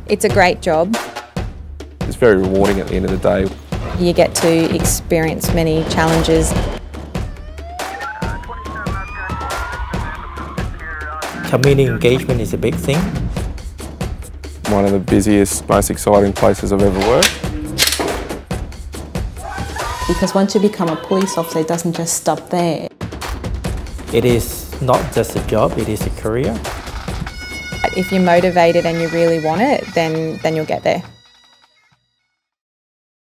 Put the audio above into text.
It's a great job. It's very rewarding at the end of the day. You get to experience many challenges. Community engagement is a big thing. One of the busiest, most exciting places I've ever worked. Because once you become a police officer, it doesn't just stop there. It is not just a job, it is a career. If you're motivated and you really want it, then you'll get there.